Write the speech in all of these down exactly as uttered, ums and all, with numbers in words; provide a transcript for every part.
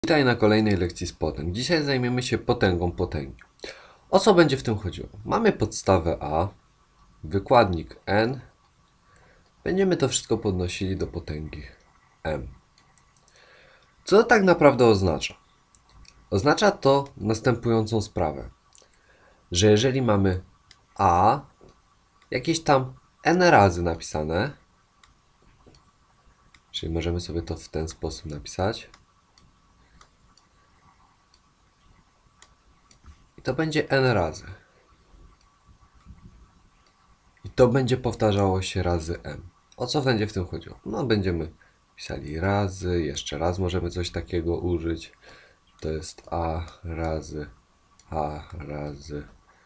Witaj na kolejnej lekcji z potęg. Dzisiaj zajmiemy się potęgą potęgi. O co będzie w tym chodziło? Mamy podstawę A, wykładnik n. Będziemy to wszystko podnosili do potęgi m. Co to tak naprawdę oznacza? Oznacza to następującą sprawę, że jeżeli mamy A jakieś tam n razy napisane, czyli możemy sobie to w ten sposób napisać, i to będzie n razy. I to będzie powtarzało się razy m. O co będzie w tym chodziło? No będziemy pisali razy, jeszcze raz możemy coś takiego użyć. To jest a razy, a razy,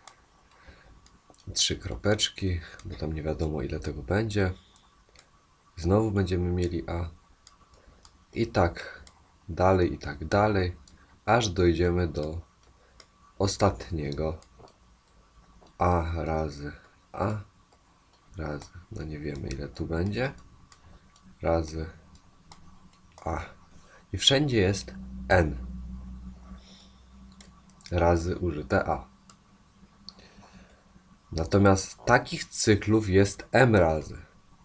trzy kropeczki, bo tam nie wiadomo ile tego będzie. Znowu będziemy mieli a. I tak dalej, i tak dalej, aż dojdziemy do ostatniego a razy, a razy, no nie wiemy ile tu będzie, razy a. I wszędzie jest n razy użyte a. Natomiast takich cyklów jest m razy.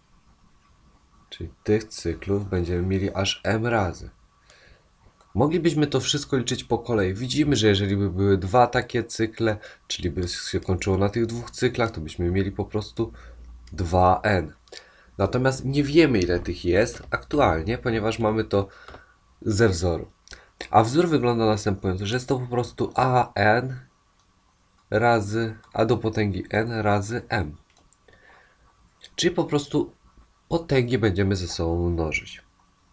Czyli tych cyklów będziemy mieli aż m razy. Moglibyśmy to wszystko liczyć po kolei. Widzimy, że jeżeli by były dwa takie cykle, czyli by się kończyło na tych dwóch cyklach, to byśmy mieli po prostu dwa n. Natomiast nie wiemy ile tych jest aktualnie, ponieważ mamy to ze wzoru. A wzór wygląda następująco, że jest to po prostu an razy a do potęgi n razy m. Czyli po prostu potęgi będziemy ze sobą mnożyć.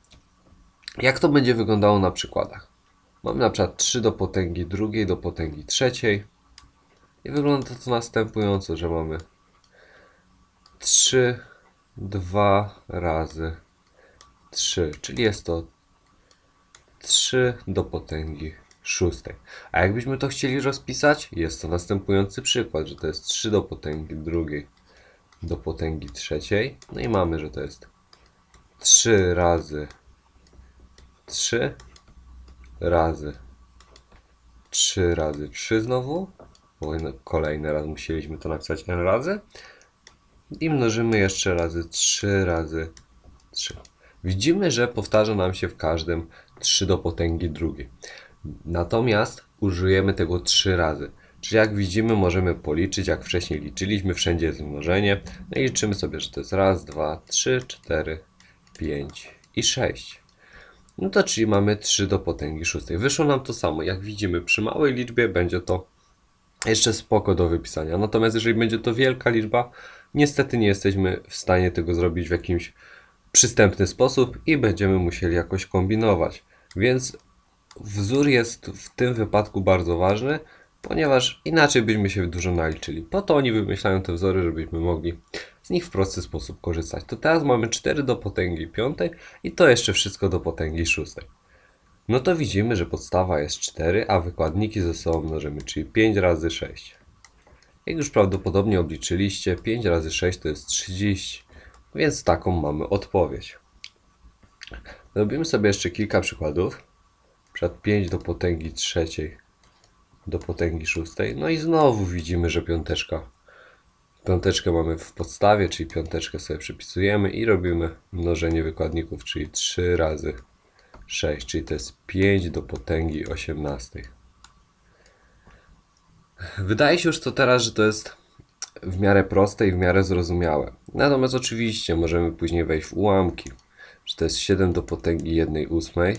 Jak to będzie wyglądało na przykładach? Mamy na przykład trzy do potęgi drugiej do potęgi trzeciej. I wygląda to następująco, że mamy trzy, dwa razy trzy, czyli jest to trzy do potęgi szóstej. A jakbyśmy to chcieli rozpisać, jest to następujący przykład, że to jest trzy do potęgi drugiej do potęgi trzeciej. No i mamy, że to jest trzy razy trzy razy trzy razy trzy znowu, bo kolejny raz musieliśmy to napisać n razy. I mnożymy jeszcze razy trzy razy trzy. Widzimy, że powtarza nam się w każdym trzy do potęgi drugiej. Natomiast użyjemy tego trzy razy. Czyli jak widzimy, możemy policzyć, jak wcześniej liczyliśmy, wszędzie jest mnożenie. No i liczymy sobie, że to jest raz, dwa, trzy, cztery, pięć i sześć. No to czyli mamy trzy do potęgi szóstej. Wyszło nam to samo. Jak widzimy, przy małej liczbie będzie to jeszcze spoko do wypisania. Natomiast jeżeli będzie to wielka liczba, niestety nie jesteśmy w stanie tego zrobić w jakimś przystępny sposób i będziemy musieli jakoś kombinować. Więc wzór jest w tym wypadku bardzo ważny, ponieważ inaczej byśmy się dużo naliczyli. Po to oni wymyślają te wzory, żebyśmy mogli z nich w prosty sposób korzystać. To teraz mamy cztery do potęgi piątej i to jeszcze wszystko do potęgi szóstej. No to widzimy, że podstawa jest cztery, a wykładniki ze sobą mnożymy, czyli pięć razy sześć. Jak już prawdopodobnie obliczyliście, pięć razy sześć to jest trzydzieści, więc taką mamy odpowiedź. Robimy sobie jeszcze kilka przykładów. Przykład pięć do potęgi trzeciej do potęgi szóstej. No i znowu widzimy, że piąteczka. Piąteczkę mamy w podstawie, czyli piąteczkę sobie przypisujemy i robimy mnożenie wykładników, czyli trzy razy sześć, czyli to jest pięć do potęgi osiemnastej. Wydaje się już to teraz, że to jest w miarę proste i w miarę zrozumiałe. Natomiast oczywiście możemy później wejść w ułamki, że to jest siedem do potęgi jednej ósmej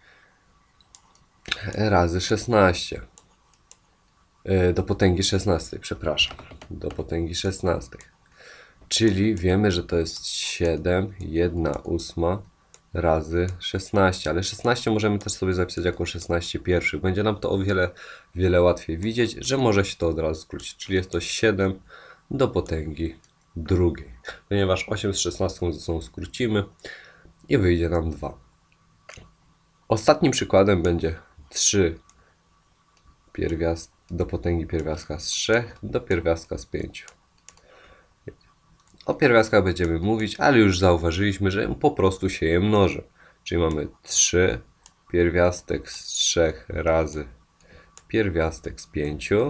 razy szesnaście. Do potęgi szesnastej, przepraszam. Do potęgi szesnastej. Czyli wiemy, że to jest siedem, jedna ósma razy szesnaście, ale szesnaście możemy też sobie zapisać jako szesnaście pierwszych. Będzie nam to o wiele, wiele łatwiej widzieć, że może się to od razu skrócić, czyli jest to siedem do potęgi drugiej. Ponieważ osiem z szesnastką ze sobą skrócimy i wyjdzie nam dwa. Ostatnim przykładem będzie trzy pierwiast do potęgi pierwiastka z trzech do pierwiastka z pięciu. O pierwiastkach będziemy mówić, ale już zauważyliśmy, że po prostu się je mnoży. Czyli mamy trzy pierwiastek z trzech razy pierwiastek z pięciu,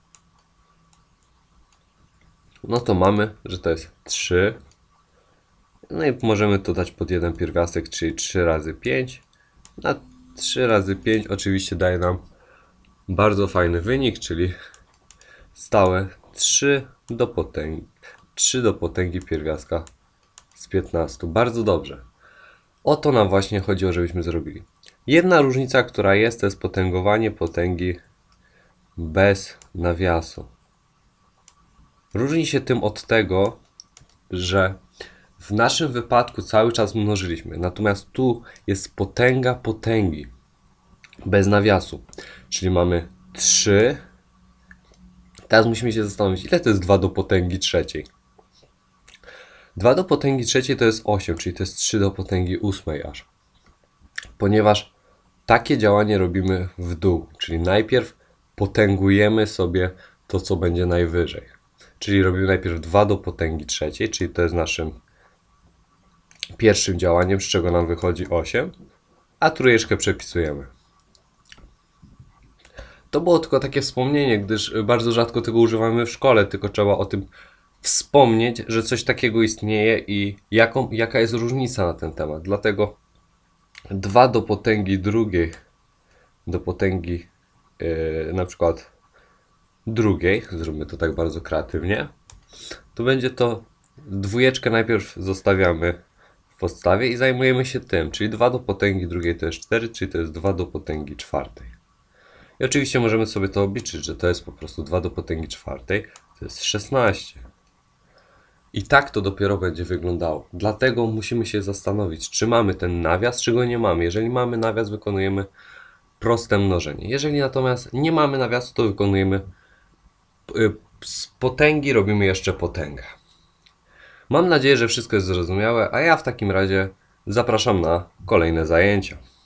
no to mamy, że to jest trzy. No i możemy to dać pod jeden pierwiastek, czyli trzy razy pięć. A trzy razy pięć oczywiście daje nam bardzo fajny wynik, czyli stałe trzy do potęgi, trzy do potęgi pierwiastka z piętnastu. Bardzo dobrze. O to nam właśnie chodziło, żebyśmy zrobili. Jedna różnica, która jest, to jest potęgowanie potęgi bez nawiasu. Różni się tym od tego, że w naszym wypadku cały czas mnożyliśmy, natomiast tu jest potęga potęgi bez nawiasu, czyli mamy trzy. Teraz musimy się zastanowić, ile to jest dwa do potęgi trzeciej. dwa do potęgi trzeciej to jest osiem, czyli to jest trzy do potęgi ósmej aż. Ponieważ takie działanie robimy w dół, czyli najpierw potęgujemy sobie to, co będzie najwyżej. Czyli robimy najpierw dwa do potęgi trzeciej, czyli to jest naszym pierwszym działaniem, z czego nam wychodzi osiem, a trójeczkę przepisujemy. To było tylko takie wspomnienie, gdyż bardzo rzadko tego używamy w szkole, tylko trzeba o tym wspomnieć, że coś takiego istnieje i jaką, jaka jest różnica na ten temat. Dlatego dwa do potęgi drugiej do potęgi yy, na przykład drugiej, zróbmy to tak bardzo kreatywnie, to będzie to dwójeczkę najpierw zostawiamy w podstawie i zajmujemy się tym, czyli dwa do potęgi drugiej to jest cztery, czyli to jest dwa do potęgi czwartej. I oczywiście możemy sobie to obliczyć, że to jest po prostu dwa do potęgi czwartej, to jest szesnaście. I tak to dopiero będzie wyglądało. Dlatego musimy się zastanowić, czy mamy ten nawias, czy go nie mamy. Jeżeli mamy nawias, wykonujemy proste mnożenie. Jeżeli natomiast nie mamy nawiasu, to wykonujemy z potęgi, robimy jeszcze potęgę. Mam nadzieję, że wszystko jest zrozumiałe, a ja w takim razie zapraszam na kolejne zajęcia.